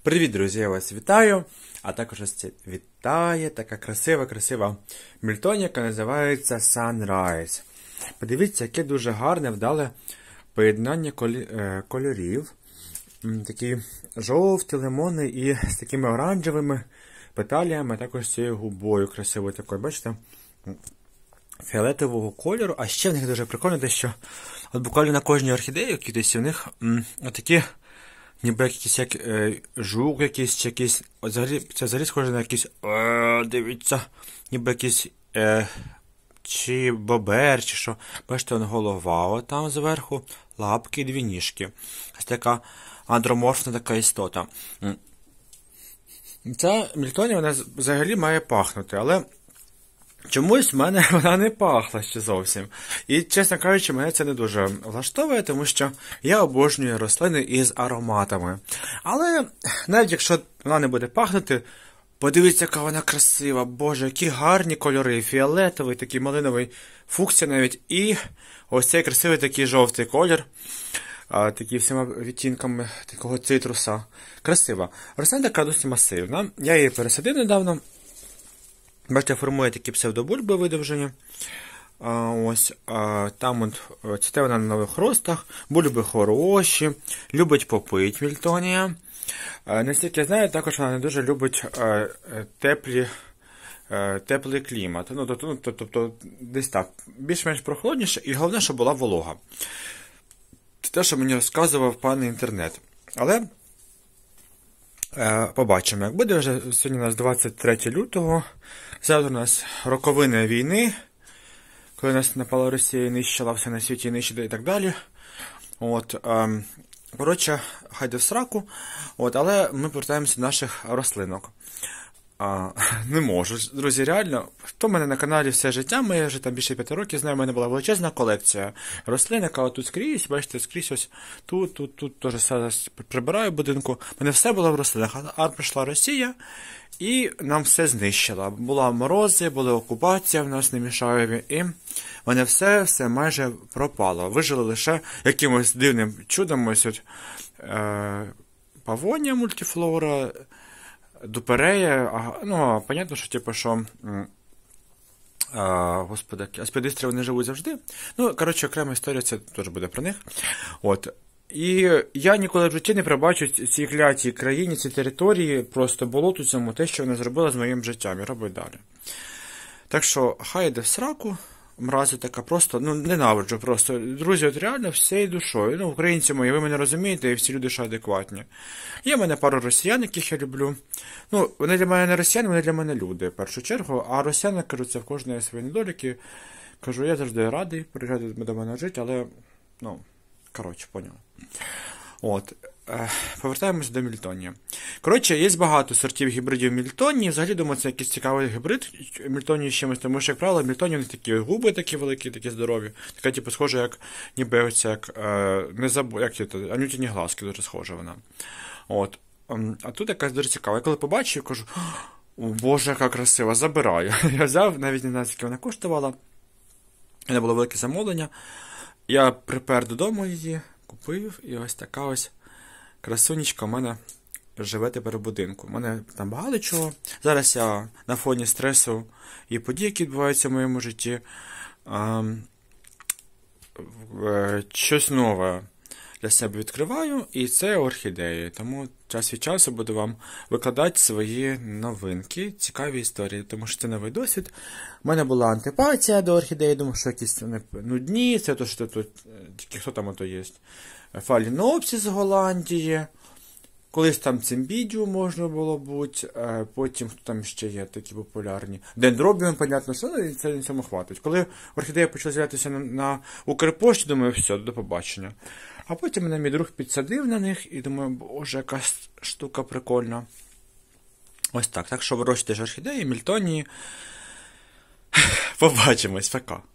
Привіт, друзі, я вас вітаю, а також вас вітає така красива мільтонія, яка називається Sunrise. Подивіться, яке дуже гарне, вдале поєднання кольорів. Такі жовті, лимони і з такими оранжевими петаліями, також з цією губою красивою такою, бачите? Фіолетового кольору, а ще в них дуже прикольно те, що от буквально на кожній орхідеї квітці у них отакі ніби якийсь жук якийсь, чи якийсь, це взагалі схоже на якийсь, дивіться, ніби якийсь, чи бобер, чи що. Бачите, голова, от там зверху, лапки і дві ніжки. Ось така андроморфна така істота. Ця мільтонія, вона взагалі має пахнути, але чомусь в мене вона не пахла ще зовсім. І, чесно кажучи, мене це не дуже влаштовує, тому що я обожнюю рослини із ароматами. Але навіть якщо вона не буде пахнути, подивіться, яка вона красива. Боже, які гарні кольори. Фіолетовий, такий малиновий, фуксія навіть. І ось цей красивий такий жовтий колір. Такі всіма відтінками такого цитруса. Красива. Рослина така досить масивна. Я її пересадив недавно. Бачите, формує такі псевдобульби видовжені. Ось, там от, цвіте вона на нових ростах, бульби хороші, любить попить мільтонія. Наскільки я знаю, також вона не дуже любить теплий клімат. Тобто десь так, більш-менш прохолодніше, і головне, щоб була волога. Це те, що мені розказував пан інтернет. Але побачимо, як буде. Вже сьогодні у нас 23 лютого. Завтра у нас роковина війни, коли нас напала Росія і нищила все на світі, нищила і так далі. Коротше, хай де в сраку. Але ми повертаємося до наших рослинок. Не можу. Друзі, реально, хто в мене на каналі все життя, я вже там більше 5 років знаю, в мене була величезна колекція рослин, яка тут скрізь, бачите, скрізь ось тут теж все прибираю в будинку. У мене все було в рослинах, а прийшла Росія і нам все знищила. Була морози, була окупація в нас немішаєві, і в мене все майже пропало. Вижили лише якимось дивним чудом, ось от павонія мультифлора, дуперея, понятно, що господи, аспідистри вони живуть завжди. Коротше, окрема історія, це теж буде про них. І я ніколи в житті не пробачу цій клятій країні, цій території, просто болоту цьому, те, що вона зробила з моїм життям, і робить далі. Так що, хай йде в сраку, мразі така просто, ненавиджу просто. Друзі, от реально всією душою. Українці мої, ви мене розумієте, і всі люди ще адекватні. Є в мене пару росіян, яких я люблю. Вони для мене не росіяни, вони для мене люди, в першу чергу. А росіяни, кажу, це в кожної свої недоліки. Кажу, я завжди радий приїжджати до мене жити, але, коротше, поняв. Повертаємось до мільтонії. Коротше, є багато сортів гібридів мільтонії. Взагалі, думаю, це якийсь цікавий гібрид мільтонії з чимось, тому що, як правило, мільтонії вони такі губи такі великі, такі здорові. Така, схожа, як, ніби ось анютіні глазки, дуже схожа вона. А тут якась дуже цікава. Я коли побачив, кажу, о, Боже, яка красива, забираю. Я взяв, навіть не знаю, скільки вона коштувала. У мене було велике замовлення. Я припер додому її, купив, і ось така ось красунечка у мене живе тепер в будинку. У мене там багато чого. Зараз я на фоні стресу і подій, які відбуваються в моєму житті, щось нове для себе відкриваю, і це орхідеї. Тому час від часу буду вам викладати свої новинки, цікаві історії, тому що це новий досвід. У мене була антипатія до орхідеї, думаю, що якісь вони нудні, це то, що тут, тільки хто там ото є. Фалінопсис з Голландії, колись там цимбідіум можна було бути, потім хто там ще є такі популярні. Дендробіум, понятно, що це на цьому хватить. Коли орхідея почала з'являтися на Укрпошті, думаю, все, до побачення. А потім мене мій друг підсадив на них і думаю, боже, яка штука прикольна. Ось так. Так що вирощуйте ж орхідеї, мільтонії. Побачимось, пока.